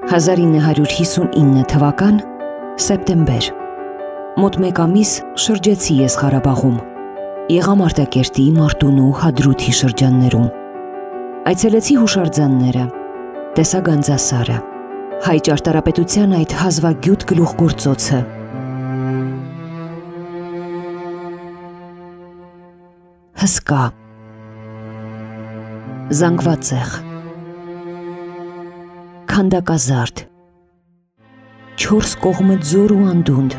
1959 թվական սեպտեմբեր մոտ մեկ ամիս շրջեցի ես Ղարաբաղում, Եղամարտակերտի, Մարտունու, Հադրութի շրջաններում։ Այցելեցի հուշարձանները, տեսա Գանձասարը, հայ ճարտարապետության այդ հազվագյուտ գլուխգործոցը։ Հսկա, զանգվածեղ, քանդակազարդ, 4 կողմը ձոր ու անդունդ,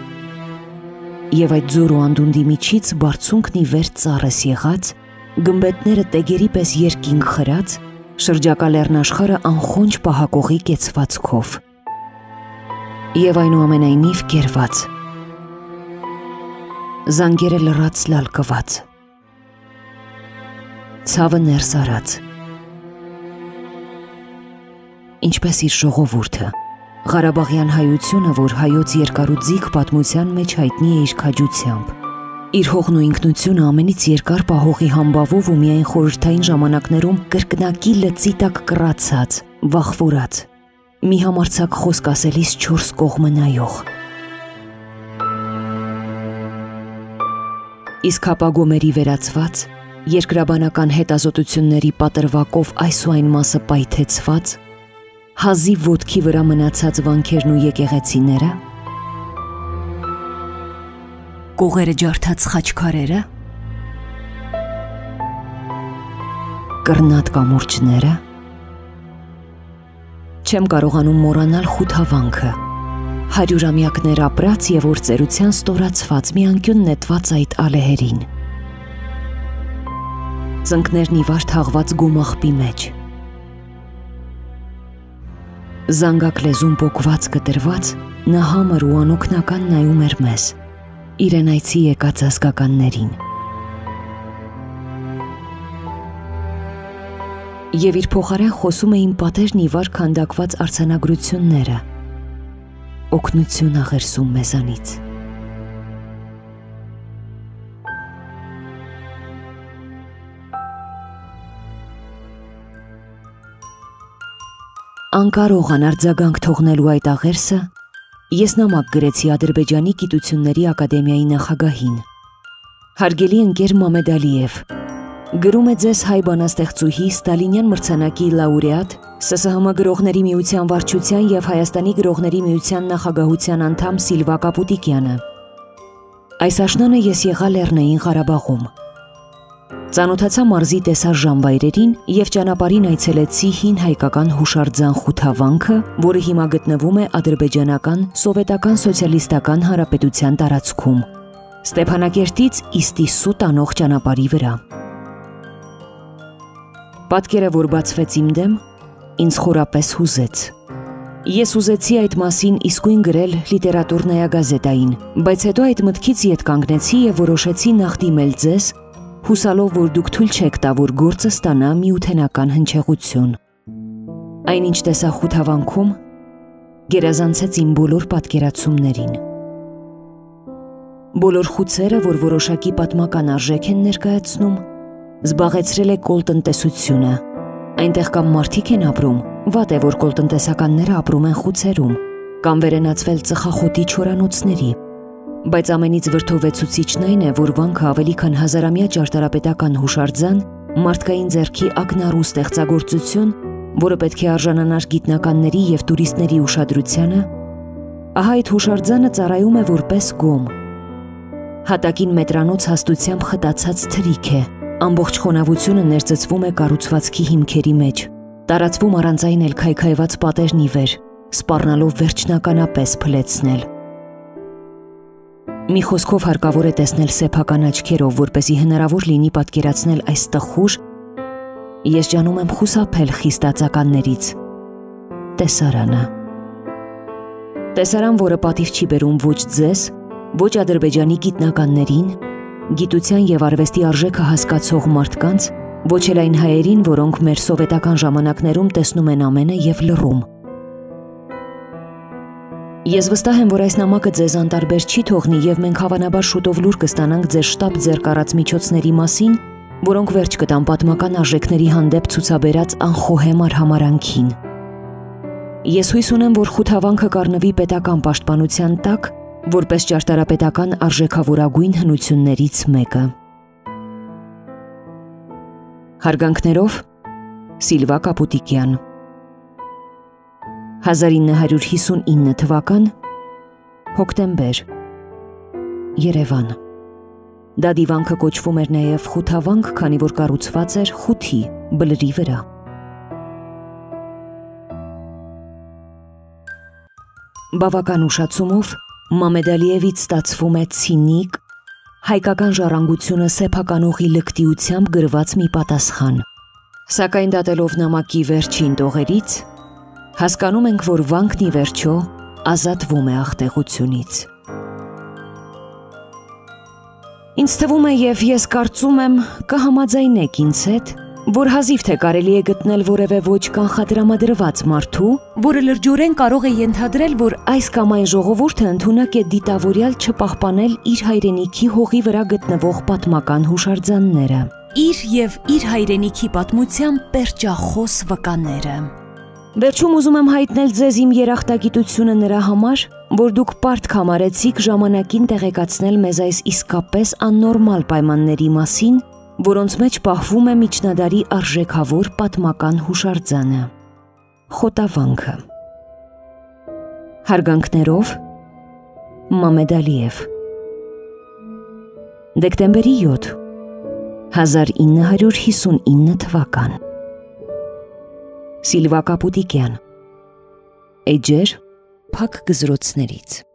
և այդ ձոր ու անդունդի միջից բարձունքն ի վեր ծառես եղած, գմբեթները տեգերի պես երկինք խրած, շրջակա լեռնաշխարհը անխոնջ պահակողի կեցվածքով և այնուամենայնիվ կերված, զանգերը լռած լալկված, ցավը ներս արած, ինչպես իր ժողովուրդը, Ղարաբաղյան հայությունը, որ հայոց երկարուձիգ պատմության մեջ հայտնի է իր քաջությամբ, իր հողն ու ինքնությունը ամենից երկար պահողի համբավով ու միայն խորհրդային ժամանակներում կրկնակի լծի տակ կռացած, վախվորած, մի համարձակ խոսք ասելիս 4 կողմը նայող։ Իսկ հապագոմերի վերացված, երկրաբանական հետազոտությունների պատրվակով այս ու այն մասը պայթեցված, հազիվ ոտքի վրա մնացած վանքերն ու եկեղեցիները, կողերը ջարդած խաչքարերը, կռնատ կամուրջները, չեմ կարողանում մոռանալ խութավանքը, 100-ամյակներ ապրած և օրծերության ստորացված մի անկյուն նետված այդ ալեհերին, ծնկներն ի վար թաղված գոմաղբի մեջ, զանգակ լեզուն պոկված կտրված, նա համր ու անօգնական նայում էր մեզ, իրեն այցի եկած ազգականներին։ Եվ իր փոխարեն խոսում էին պատերն ի վար քանդակված արձանագրությունները, օգնություն աղերսում մեզանից։ Անկարող անարձագանք թողնելու այդ աղերսը, ես նամակ գրեցի Ադրբեջանի գիտությունների ակադեմիայի նախագահին։ Հարգելի ընկեր Մամեդ Ալիև, գրում է ձեզ հայ բանաստեղծուհի Ստալինյան մրցանակի լաուրեատ, ՍՍՀՄ գրողների միության վարչության և Հայաստանի գրողների միության նախագահության անդամ Սիլվա Կապուտիկյանը։ Այս աշնանը ես եղա Լեռնային Ղարաբաղում։ Ծանոթացա մարզի տեսար ժամվայրերին և ճանապարհին այցելեցի հին հայկական հուշարձան Խութավանքը, որը հիմա գտնվում է Ադրբեջանական Սովետական Սոցիալիստական Հանրապետության տարածքում, Ստեփանակերտից Իստիսու տանող ճանապարհի վրա։ Պատկերը, որ բացվեց իմ դեմ, ինձ խորապես հուզեց։ Ես ուզեցի այդ մասին իսկույն գրել լիտերատուրնայա գազետային, բայց հետո այդ մտքից ետ կանգնեցի և որոշեցի նախ դիմել ձեզ, հուսալով, որ դուք թույլ չեք տա, որ գործը ստանա միութենական հնչեղություն։ Այնինչ տեսա Խութավանքում, գերազանցեց իմ բոլոր պատկերացումներին։ Բոլոր խուցերը, որ որոշակի պատմական արժեք են ներկայացնում, զբաղեցրել է կոլտնտեսությունը։ Այնտեղ կամ մարդիկ են ապրում, վատ է, որ կոլտնտեսականները ապրում են խուցերում, կամ վերենացվել ծխախոտի չորանոցների, բայց ամենից վրդովեցուցիչն այն է, որ վանքը ավելի քան 1000-ամյա ճարտարապետական հուշարձան, մարդկային ձեռքի ակնառու ստեղծագործություն, որը պետք է արժանանար գիտնականների և տուրիստների ուշադրությանը, ահա այդ հուշարձանը ծառայում է որպես գոմ։ Հատակին մետրանոց հաստությամբ խտացած թրիք է, ամբողջ խոնավությունը ներծծվում է կառուցվածքի հիմքերի մեջ, տարածվում առանց այն էլ քայքայված պատերն ի վեր, սպառնալով վերջնականապես փլեցնել։ Մի խոսքով հարկավոր է տեսնել սեփական աչքերով, որպեսզի հնարավոր լինի պատկերացնել այս տխուր, ես ջանում եմ խուսափել խիստածականներից, տեսարանը։ Տեսարան, որը պատիվ չի բերում ոչ ձեզ, ոչ Ադրբեջանի գիտնականներին, գիտության և արվեստի արժեքը հասկացող մարդկանց, ոչ էլ այն հայերին, որոնք մեր սովետական ժամանակներում տեսնում են ամենը և լռում։ Ես վստահ եմ, որ այս նամակը ձեզ անտարբեր չի թողնի և մենք հավանաբար շուտով լուր կստանանք ձեր շտապ ձեռք առած միջոցների մասին, որոնք վերջ կտան պատմական արժեքների հանդեպ ցուցաբերած անխոհեմ արհամարհանքին։ Ես հույս ունեմ, որ խութավանքը կառնվի պետական պաշտպանության տակ, որպես ճարտարապետական արժեքավորագույն հնություններից մեկը։ Հարգանքներով Սիլվա Կապուտիկյան 1959 թվական հոկտեմբեր Երևան Դա դիվանքը կոչվում էր նաև խութավանք, քանի որ կառուցված էր խութի բլրի վրա։ Բավական ուշացումով Մամեդ Ալիևից ստացվում է ցինիկ, հայկական ժառանգությունը սեփականողի լկտիությամբ գրված մի պատասխան։ Սակայն դատելով նամակի վերջին տողերից, հասկանում ենք, որ վանքն ի վերջո ազատվում է աղտեղությունից։ Ինձ թվում է և ես կարծում եմ, կհամաձայնեք ինձ հետ, որ հազիվ թե կարելի է գտնել որևէ ոչ կանխադրամադրված մարդու, որը լրջորեն կարող է ենթադրել, որ այս կամ այն ժողովուրդը ընդունակ է դիտավորյալ չպահպանել իր հայրենիքի հողի վրա գտնվող պատմական հուշարձանները, իր և իր հայրենիքի պատմության պերճախոս վկաները։ Վերջում ուզում եմ հայտնել ձեզ իմ երախտագիտությունը նրա համար, որ դուք պարտք համարեցիք ժամանակին տեղեկացնել մեզ այս իսկապես աննորմալ պայմանների մասին, որոնց մեջ պահվում է միջնադարի արժեքավոր պատմական հուշարձանը՝ խոտավանքը։ Հարգանքներով Մամեդ Ալիև Դեկտեմբերի 7 1959 թվական Սիլվա Կապուտիկյան Էջեր փակ գզրոցներից